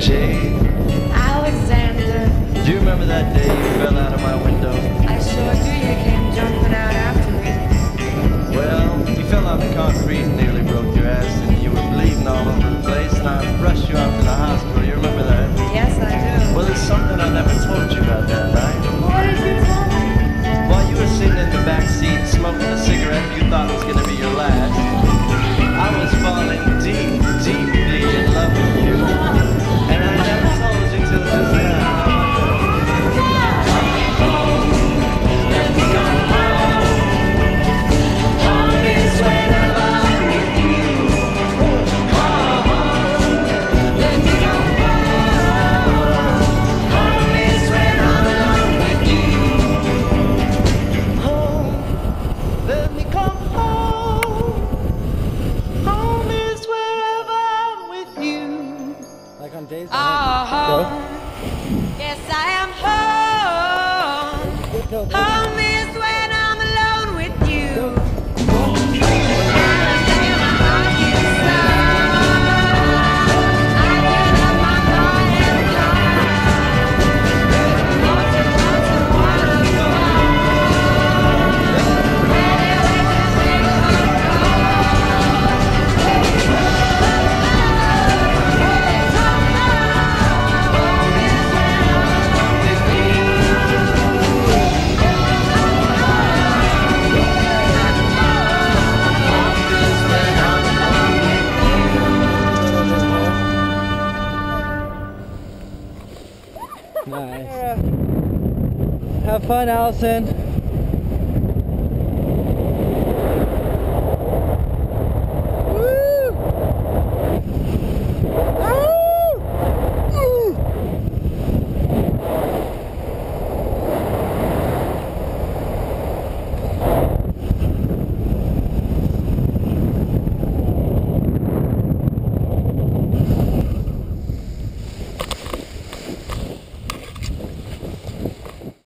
Jane. Alexander. Do you remember that day you fell out of my window? I sure do. You came jumping out after me. Well, you fell on the concrete and nearly broke your ass, and you were bleeding all over the place, and I rushed you out to the hospital. You remember that? Yes, I do. Well, there's something I never told you about that night. What did you tell me? While you were sitting in the back seat smoking a cigarette you thought was going to be your last, I was falling deep, deeply in love with you. And I never told you till just now. Yes, I am home. Home is when I'm alone with you. Nice. Have fun, Allison.